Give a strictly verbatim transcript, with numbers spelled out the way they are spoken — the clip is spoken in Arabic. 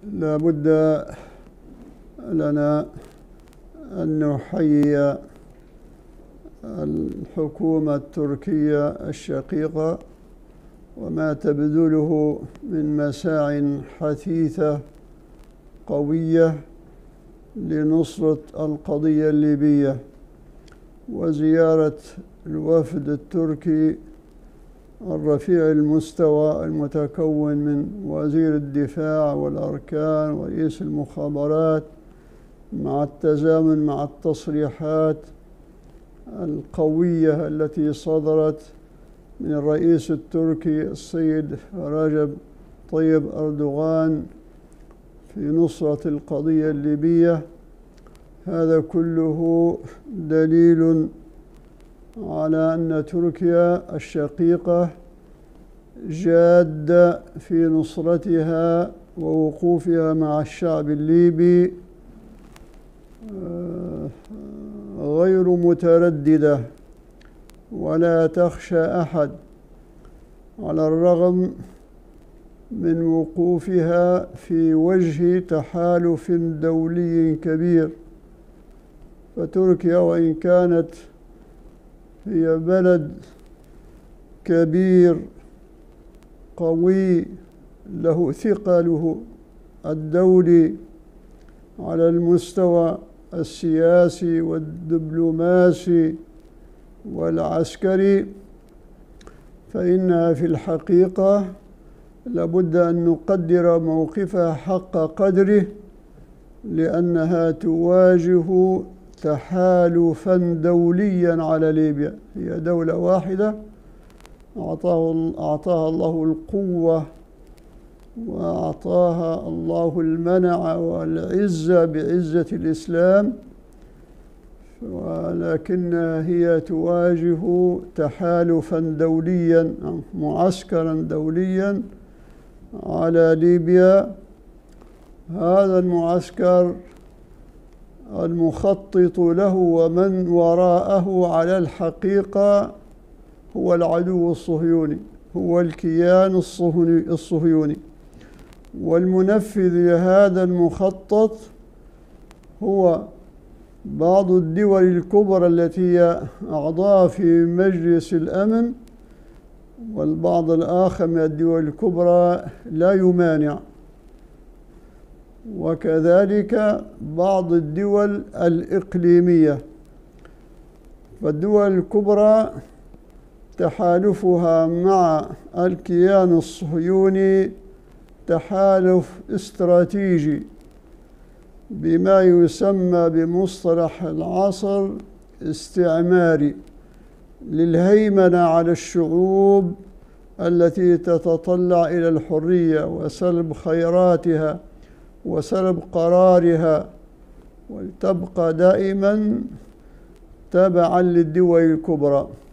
لا بد لنا أن نحيي الحكومة التركية الشقيقة وما تبذله من مساع حثيثة قوية لنصرة القضية الليبية، وزيارة الوفد التركي الرفيع المستوى المتكون من وزير الدفاع والأركان ورئيس المخابرات، مع التزامن مع التصريحات القوية التي صدرت من الرئيس التركي السيد رجب طيب أردوغان في نصرة القضية الليبية. هذا كله دليل على أن تركيا الشقيقة جادة في نصرتها ووقوفها مع الشعب الليبي غير مترددة ولا تخشى أحد، على الرغم من وقوفها في وجه تحالف دولي كبير. فتركيا وإن كانت هي بلد كبير قوي له ثقله الدولي على المستوى السياسي والدبلوماسي والعسكري، فإنها في الحقيقة لابد أن نقدر موقفها حق قدره، لأنها تواجه تحالفا دوليا على ليبيا. هي دولة واحدة أعطاه أعطاها الله القوة وأعطاها الله المنع والعزة بعزة الإسلام، ولكنها هي تواجه تحالفا دوليا معسكرا دوليا على ليبيا. هذا المعسكر المخطط له ومن وراءه على الحقيقة هو العدو الصهيوني، هو الكيان الصهيوني، والمنفذ لهذا المخطط هو بعض الدول الكبرى التي هي أعضاء في مجلس الأمن، والبعض الآخر من الدول الكبرى لا يمانع، وكذلك بعض الدول الإقليمية. فالدول الكبرى تحالفها مع الكيان الصهيوني تحالف استراتيجي بما يسمى بمصطلح العصر استعماري، للهيمنة على الشعوب التي تتطلع إلى الحرية وسلب خيراتها وسلب قرارها، ولتبقى دائما تبعا للدول الكبرى.